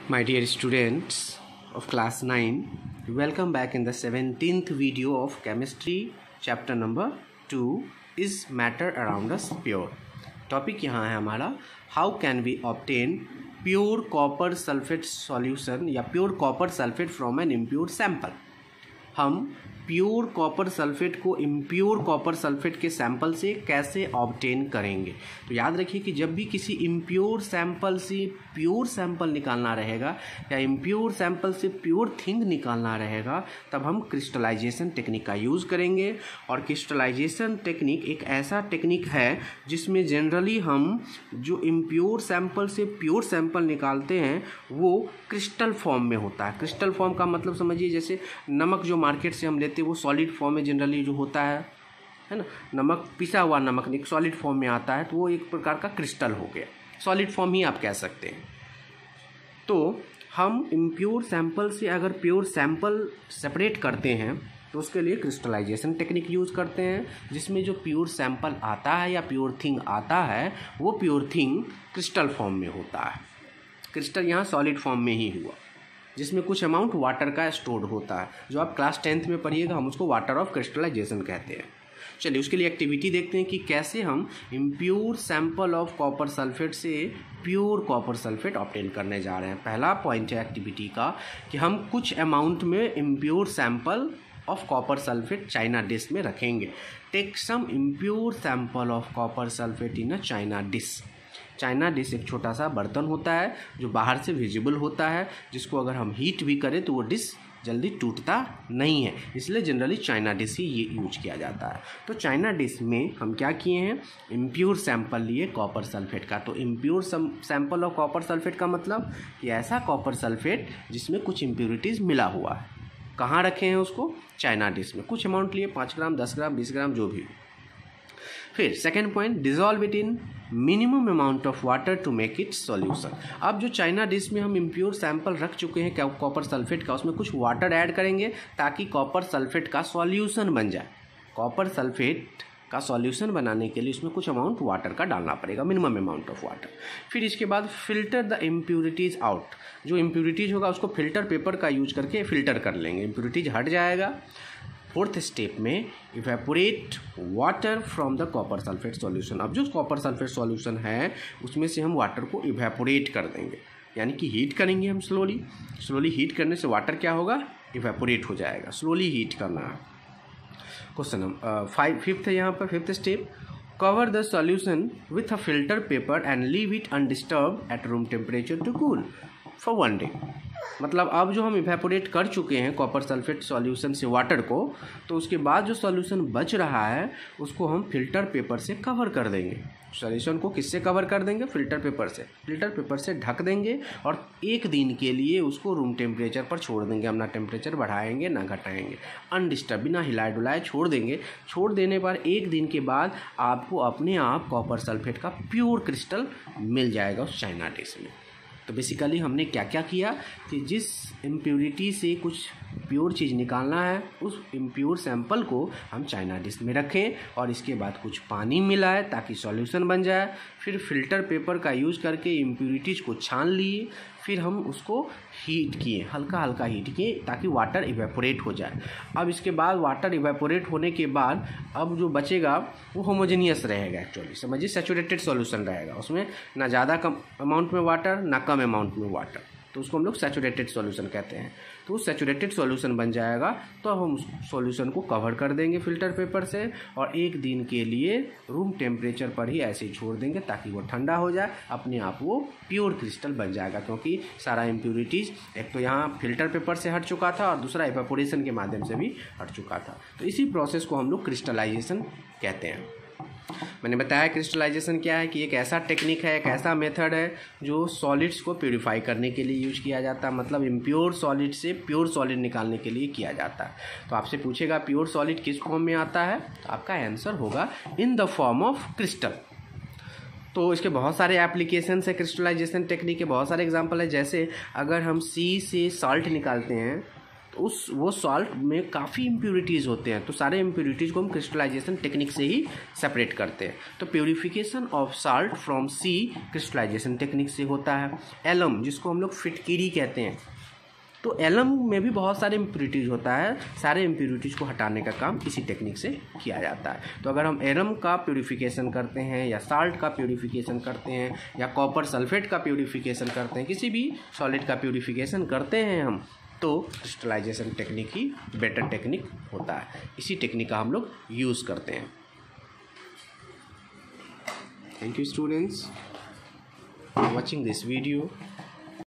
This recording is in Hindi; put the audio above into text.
My dear students of class 9, welcome back in the 17th video of chemistry chapter number 2 is matter around us pure. Topic यहाँ है हमारा how can we obtain pure copper sulphate solution या pure copper sulphate from an impure sample. हम प्योर कॉपर सल्फेट को इम्प्योर कॉपर सल्फेट के सैंपल से कैसे ऑब्टेन करेंगे। तो याद रखिए कि जब भी किसी इम्प्योर सैंपल से प्योर सैंपल निकालना रहेगा या इम्प्योर सैंपल से प्योर थिंग निकालना रहेगा तब हम क्रिस्टलाइजेशन टेक्निक का यूज़ करेंगे। और क्रिस्टलाइजेशन टेक्निक एक ऐसा टेक्निक है जिसमें जनरली हम जो इम्प्योर सैंपल से प्योर सैंपल निकालते हैं वो क्रिस्टल फॉर्म में होता है। क्रिस्टल फॉर्म का मतलब समझिए जैसे नमक जो मार्केट से हम लेते हैं वो सॉलिड फॉर्म में जनरली जो होता है ना, नमक पिसा हुआ नमक एक सॉलिड फॉर्म में आता है तो वो एक प्रकार का क्रिस्टल हो गया, सॉलिड फॉर्म ही आप कह सकते हैं। तो हम इम्प्योर सैंपल से अगर प्योर सैंपल सेपरेट करते हैं तो उसके लिए क्रिस्टलाइजेशन टेक्निक यूज़ करते हैं, जिसमें जो प्योर सैंपल आता है या प्योर थिंग आता है वो प्योर थिंग क्रिस्टल फॉर्म में होता है। क्रिस्टल यहाँ सॉलिड फॉर्म में ही हुआ जिसमें कुछ अमाउंट वाटर का स्टोर्ड होता है, जो आप क्लास 10th में पढ़िएगा, हम उसको वाटर ऑफ क्रिस्टलाइजेशन कहते हैं। चलिए उसके लिए एक्टिविटी देखते हैं कि कैसे हम impure sample of copper sulphate से प्योर कॉपर सल्फेट ऑब्टेन करने जा रहे हैं। पहला पॉइंट है एक्टिविटी का कि हम कुछ अमाउंट में impure sample of copper sulphate china dish में रखेंगे। Take some impure sample of copper sulphate in a china dish. China dish एक छोटा सा बर्तन होता है जो बाहर से विजिबल होता है, जिसको अगर हम हीट भी करें तो वो डिश जल्दी टूटता नहीं है, इसलिए जनरली चाइना डिश ही ये यूज किया जाता है। तो चाइना डिश में हम क्या किए हैं, इम्प्योर सैंपल लिए कॉपर सल्फेट का। तो impure sample of copper sulphate का मतलब कि ऐसा कॉपर सल्फेट जिसमें कुछ इम्प्योरिटीज़ मिला हुआ है। कहाँ रखे हैं उसको, चाइना डिश में। कुछ अमाउंट लिए 5 ग्राम 10 ग्राम 20 ग्राम जो भी। फिर second point, dissolve it in minimum amount of water to make it solution. अब जो चाइना डिश में हम इम्प्योर सैंपल रख चुके हैं कॉपर सल्फेट का, उसमें कुछ वाटर ऐड करेंगे ताकि कॉपर सल्फेट का सॉल्यूशन बन जाए। कॉपर सल्फेट का सॉल्यूशन बनाने के लिए उसमें कुछ अमाउंट वाटर का डालना पड़ेगा, मिनिमम अमाउंट ऑफ वाटर। फिर इसके बाद फिल्टर द इम्प्योरिटीज़ आउट। जो इम्प्योरिटीज़ होगा उसको फिल्टर पेपर का यूज करके फिल्टर कर लेंगे, इम्प्योरिटीज़ हट जाएगा। फोर्थ स्टेप में evaporate water from the copper sulphate solution. अब जो कॉपर सल्फेट सॉल्यूशन है उसमें से हम वाटर को इवेपोरेट कर देंगे, यानी कि हीट करेंगे हम स्लोली हीट करने से वाटर क्या होगा, इवेपोरेट हो जाएगा। स्लोली हीट करना है। क्वेश्चन फिफ्थ है यहाँ पर, fifth step, cover the solution with a filter paper and leave it undisturb at room temperature to cool for 1 day. मतलब अब जो हम इवेपोरेट कर चुके हैं कॉपर सल्फेट सॉल्यूशन से वाटर को, तो उसके बाद जो सॉल्यूशन बच रहा है उसको हम फिल्टर पेपर से कवर कर देंगे। सॉल्यूशन को किससे कवर कर देंगे, फिल्टर पेपर से ढक देंगे और 1 दिन के लिए उसको रूम टेम्परेचर पर छोड़ देंगे। हम ना टेम्परेचर बढ़ाएंगे ना घटाएंगे, अनडिस्टर्ब बिना हिलाए डुलाए छोड़ देंगे। छोड़ देने पर 1 दिन के बाद आपको अपने आप कॉपर सल्फेट का प्योर क्रिस्टल मिल जाएगा उस चाइना डिश में। तो बेसिकली हमने क्या क्या किया कि जिस इम्प्योरिटी से कुछ प्योर चीज़ निकालना है उस इम्प्योर सैंपल को हम चाइना डिश में रखें और इसके बाद कुछ पानी मिलाएं ताकि सॉल्यूशन बन जाए। फिर फिल्टर पेपर का यूज़ करके इम्प्योरिटीज़ को छान लिए, फिर हम उसको हीट किए, हल्का हल्का हीट किए ताकि वाटर इवेपोरेट हो जाए। अब इसके बाद वाटर इवेपोरेट होने के बाद अब जो बचेगा वो होमोजेनियस रहेगा, एक्चुअली समझिए सैचुरेटेड सॉल्यूशन रहेगा, उसमें ना ज़्यादा कम अमाउंट में वाटर ना कम अमाउंट में वाटर, तो उसको हम लोग सैचुरेटेड सॉल्यूशन कहते हैं। तो सैचुरेटेड सॉल्यूशन बन जाएगा तो हम उस सॉल्यूशन को कवर कर देंगे फिल्टर पेपर से और 1 दिन के लिए रूम टेम्परेचर पर ही ऐसे ही छोड़ देंगे ताकि वो ठंडा हो जाए, अपने आप वो प्योर क्रिस्टल बन जाएगा। क्योंकि सारा इम्प्योरिटीज़ एक तो यहाँ फिल्टर पेपर से हट चुका था और दूसरा इवेपोरेशन के माध्यम से भी हट चुका था। तो इसी प्रोसेस को हम लोग क्रिस्टलाइजेशन कहते हैं। मैंने बताया क्रिस्टलाइजेशन क्या है कि एक ऐसा टेक्निक है, एक ऐसा मेथड है जो सॉलिड्स को प्यूरिफाई करने के लिए यूज किया जाता है, मतलब इम्प्योर सॉलिड से प्योर सॉलिड निकालने के लिए किया जाता है। तो आपसे पूछेगा प्योर सॉलिड किस फॉर्म में आता है, तो आपका आंसर होगा in the form of crystal. तो इसके बहुत सारे एप्लीकेशंस है, क्रिस्टलाइजेशन टेक्निक के बहुत सारे एग्जांपल है। जैसे अगर हम सी से साल्ट निकालते हैं वो सॉल्ट में काफ़ी इम्प्योरिटीज़ होते हैं, तो सारे इम्प्योरिटीज़ को हम क्रिस्टलाइजेशन टेक्निक से ही सेपरेट करते हैं। तो purification of salt from sea crystallization technique से होता है। एलम, जिसको हम लोग फिटकिरी कहते हैं, तो एलम में भी बहुत सारे इम्प्योरिटीज़ होता है, सारे इम्प्योरिटीज़ को हटाने का काम इसी टेक्निक से किया जाता है। तो अगर हम एलम का प्योरीफिकेशन करते हैं या साल्ट का प्योरीफिकेशन करते हैं या कॉपर सल्फेट का प्योरीफिकेशन करते हैं, किसी भी सॉलिड का प्योरीफिकेशन करते हैं हम, तो क्रिस्टलाइजेशन टेक्निक ही बेटर टेक्निक होता है। इसी टेक्निक का हम लोग यूज़ करते हैं। Thank you students for watching this video.